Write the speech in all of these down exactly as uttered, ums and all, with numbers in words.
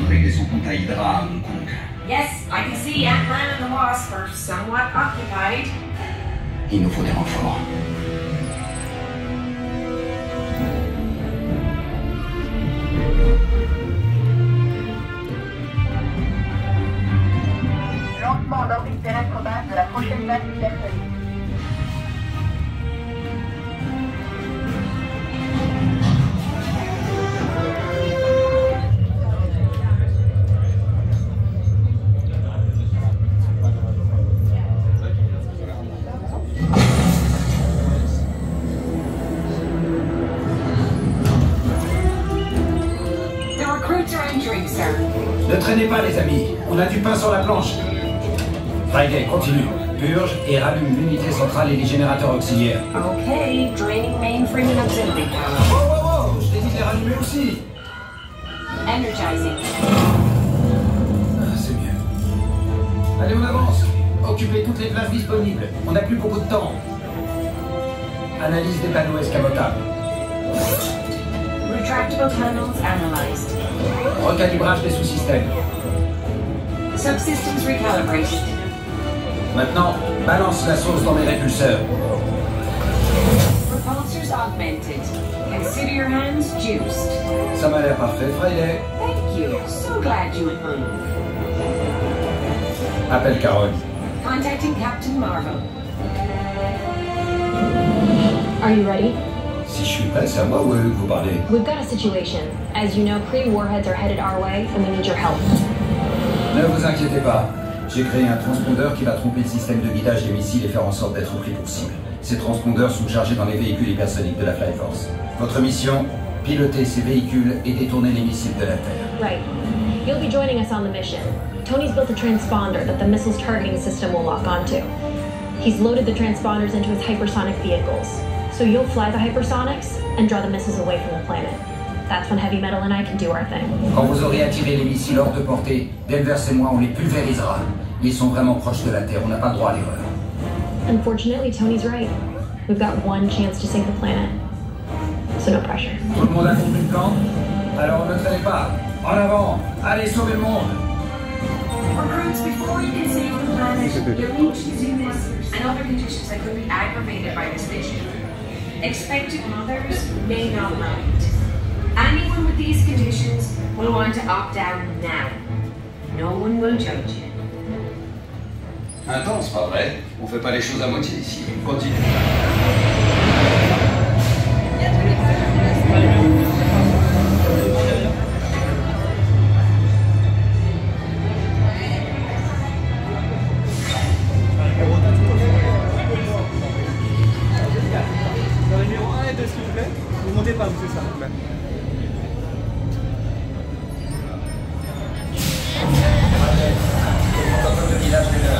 de régler son compte à Hydra, mon con. Yes, I can see Ant-Man and the Wasp are somewhat occupied. Il nous faut des renforts. Lancement d'orbite terrestre basse de la prochaine base hypersonique. Ne traînez pas, les amis. On a du pain sur la planche. Friday, continue. Purge et rallume l'unité centrale et les générateurs auxiliaires. Okay, draining mainframe and auxiliary power. Oh, oh, oh, je t'ai dit de les rallumer aussi. Energizing. Ah, c'est mieux. Allez, on avance. Occupez toutes les places disponibles. On n'a plus beaucoup de temps. Analyse des panneaux escamotables. Retractable panels analyzed. Recalibrage des sous-systèmes. Subsystems recalibrated. Maintenant, balance la sauce dans mes répulseurs. Repulsors augmented. Consider your hands juiced. Ça m'a l'air parfait, Friday. Thank you. So glad you would move. Appelle Carole. Contacting Captain Marvel. Are you ready? Si je suis prêt, c'est à moi ou à eux que vous parlez? We've got a situation. As you know, Kree warheads are headed our way, and we need your help. Ne vous inquiétez pas. J'ai créé un transpondeur qui va tromper le système de guidage des missiles et faire en sorte d'être pris pour cible. Ces transpondeurs sont chargés dans les véhicules hypersoniques de la Flight Force. Votre mission, piloter ces véhicules et détourner les missiles de la Terre. Right. You'll be joining us on the mission. Tony's built a transponder that the missile's targeting system will lock onto. He's loaded the transponders into his hypersonic vehicles. So you'll fly the hypersonics and draw the missiles away from the planet. That's when Heavy Metal and I can do our thing. Quand vous aurez attiré les missiles hors de portée, Denvers et moi, on les pulvérisera. Ils sont vraiment proches de la Terre, on n'a pas droit à l'erreur. Unfortunately, Tony's right. We've got one chance to sink the planet. So no pressure. Tout le monde a compris le plan? Alors ne traînez pas. En avant. Allez, sauvez le monde. Recruits, before you can save the planet, you'll need to do this and other conditions that could be aggravated by this mission. Expectant mothers may not mind. Anyone with these conditions will want to opt out now. No one will judge you. Intense, pas vrai? On fait pas les choses à moitié ici. Continue. Dans le numéro un et deux, s'il vous plaît. Vous montez pas, vous, c'est ça. Ouais. Le village de l'heure.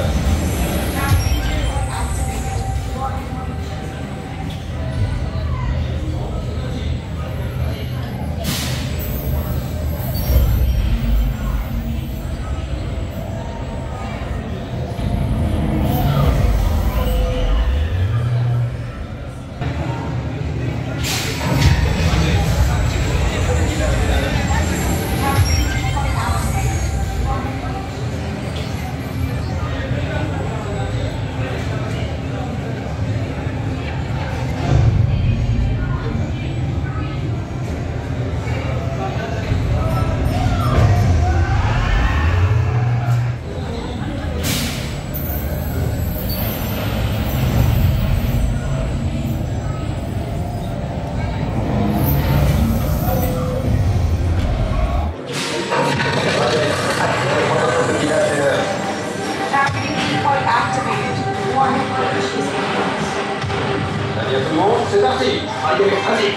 C'est parti. Allez, vas-y.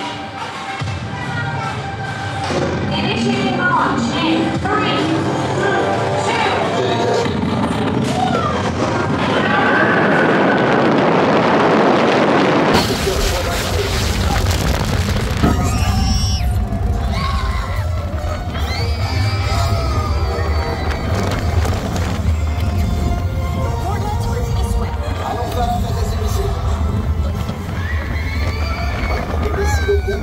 Initiating launch in three, Merci beaucoup.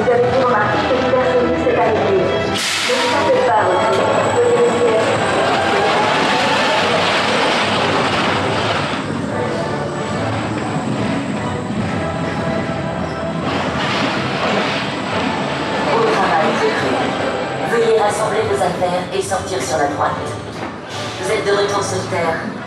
Vous avez dû remarquer que l'hypersonique s'est arrêté. Ne vous en faites pas, Audrey. Veuillez respirer. Au travail, Jeffrey. Veuillez rassembler vos affaires et sortir sur la droite. Vous êtes de retour sur Terre.